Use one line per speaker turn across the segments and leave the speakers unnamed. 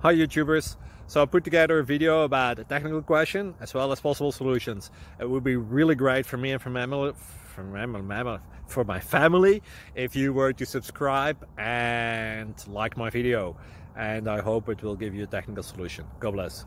Hi YouTubers! So I put together a video about a technical question as well as possible solutions. It would be really great for me and for my family if you were to subscribe and like my video, and I hope it will give you a technical solution. God bless.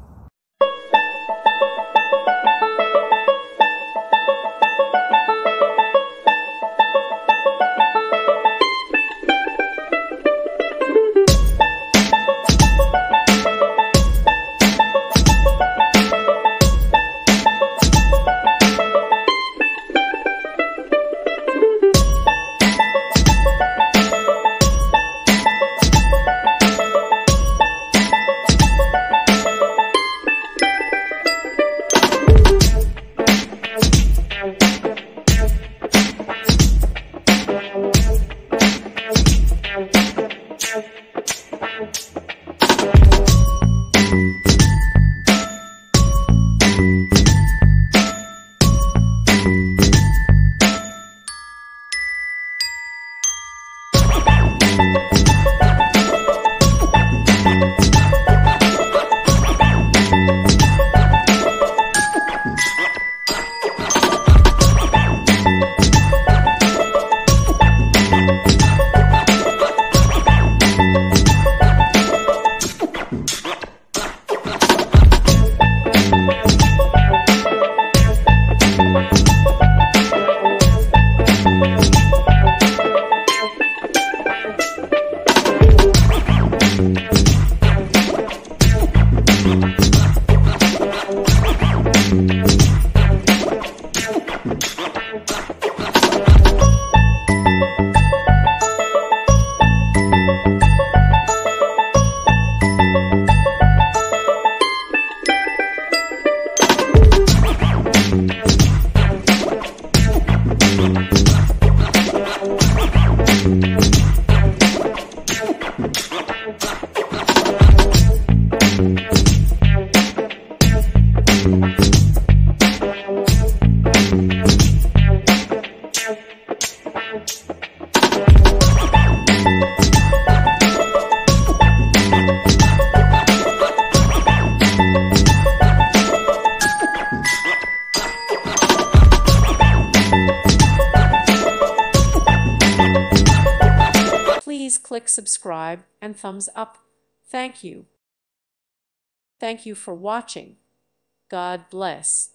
Please click subscribe and thumbs up. Thank you. Thank you for watching. God bless.